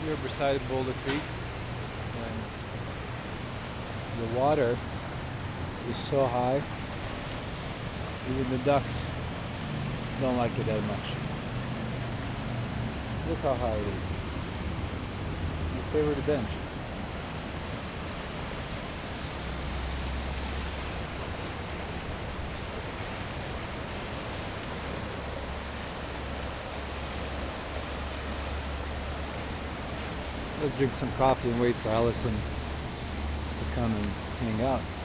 We're beside Boulder Creek, and the water is so high, even the ducks don't like it that much. Look how high it is. My favorite bench. Let's drink some coffee and wait for Allison to come and hang out.